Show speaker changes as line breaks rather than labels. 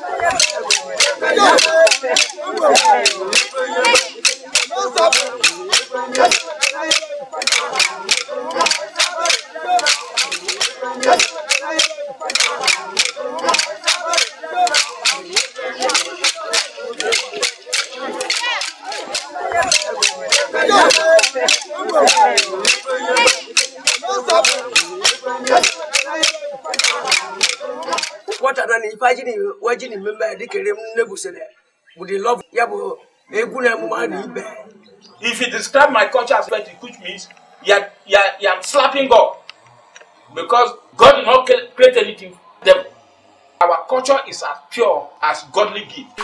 What are the Fajini, watching remember the Kerem Nebusele? Would you love Yabo, Eguna money?
If you describe my culture as well, which means you're slapping God. Because God did not create anything. Our culture is as pure as godly gift.